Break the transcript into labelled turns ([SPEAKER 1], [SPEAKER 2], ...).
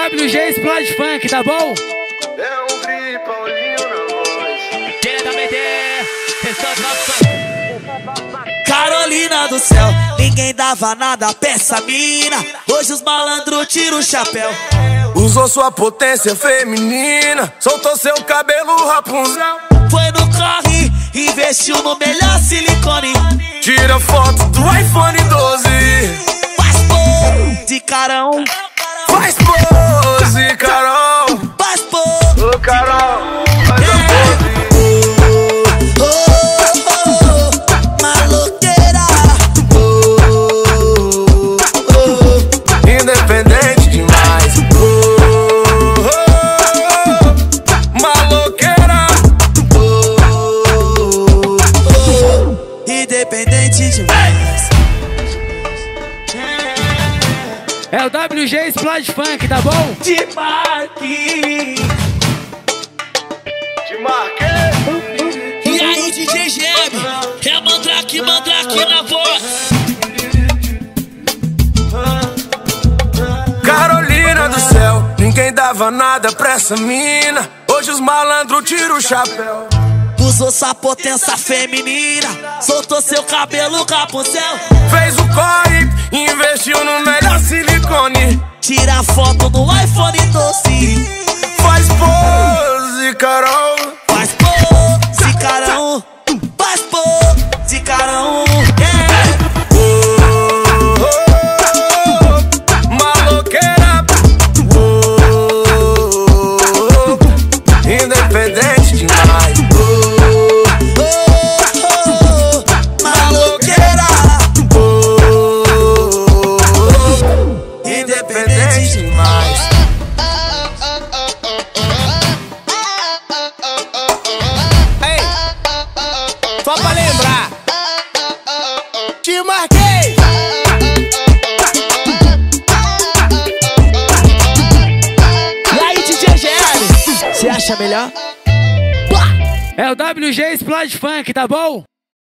[SPEAKER 1] WG Explode Funk, tá bom?
[SPEAKER 2] É um Gri Paulinho na voz.
[SPEAKER 1] Diretamente,
[SPEAKER 3] Carolina do céu, ninguém dava nada pra essa mina. Hoje os malandros tiram o chapéu.
[SPEAKER 2] Usou sua potência feminina, soltou seu cabelo Rapunzel.
[SPEAKER 3] Foi no corre, investiu no melhor silicone.
[SPEAKER 2] Tira foto do iPhone 12.
[SPEAKER 3] Faz pô de carão.
[SPEAKER 2] Faz pose, Carol.
[SPEAKER 3] Faz pô.
[SPEAKER 2] Ô, Carol, faz a pose. Independente demais. Maloqueira.
[SPEAKER 3] Independente demais.
[SPEAKER 1] é o WG Explode Funk, tá bom?
[SPEAKER 3] Te marquei.
[SPEAKER 2] Te marquei.
[SPEAKER 3] E aí, DJ Geb? É mandrake na voz.
[SPEAKER 2] Carolina do céu, ninguém dava nada pra essa mina. Hoje os malandros tiram o chapéu.
[SPEAKER 3] Usou sua potência feminina, soltou seu cabelo Rapunzel.
[SPEAKER 2] Fez o corre, investiu no melhor silicone.
[SPEAKER 3] Tira foto no iPhone 12.
[SPEAKER 2] Faz pose, Carol.
[SPEAKER 3] Faz pose, carão. Faz pose, carão.
[SPEAKER 2] Maloqueira. Independente demais.
[SPEAKER 3] Maloqueira. Independente demais.
[SPEAKER 2] Ei, só pra lembrar. Te marquei.
[SPEAKER 3] E aí, DJ GL? Você acha melhor?
[SPEAKER 1] É o WG Explode Funk, tá bom?